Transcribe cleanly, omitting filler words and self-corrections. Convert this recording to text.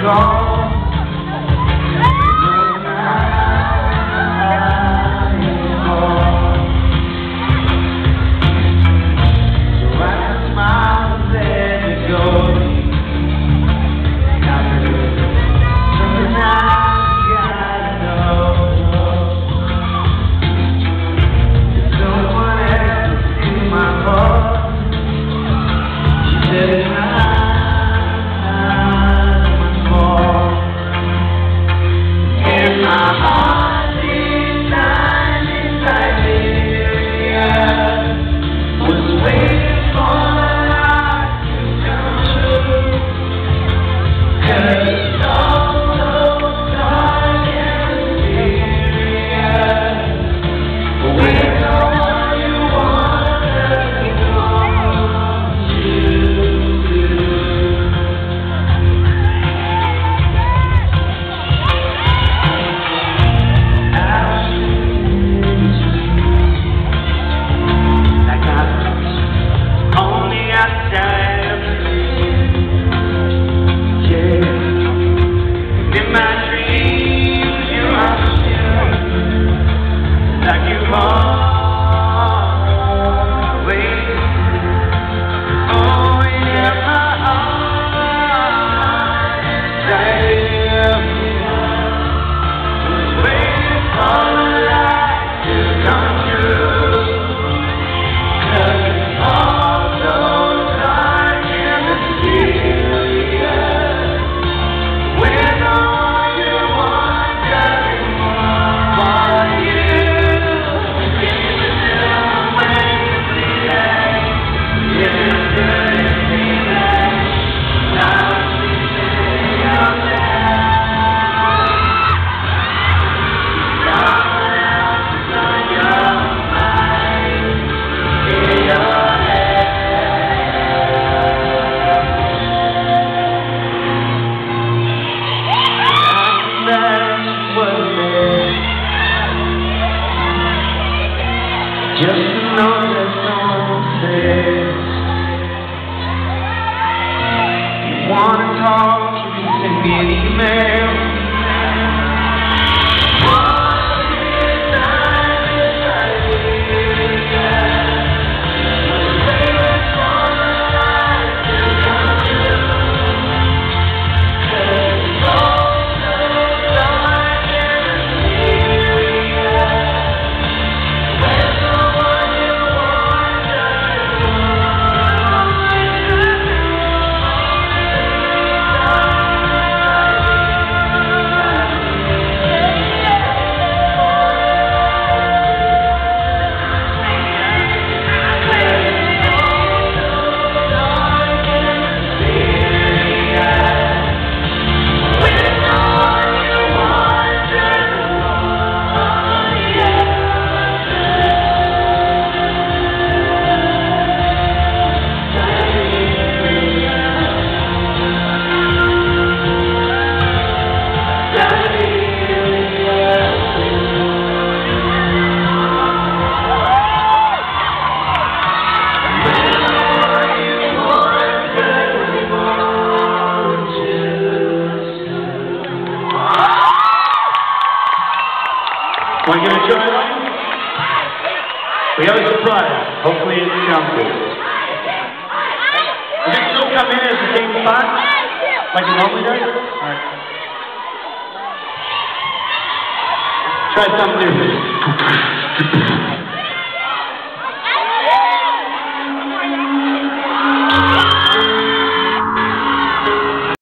Just to know that someone says you wanna talk, you can send me an email. Want to give it a try? We have a surprise. Hopefully it sounds good. Does it still come in as the same spot? Like it normally does? Alright. Try something different.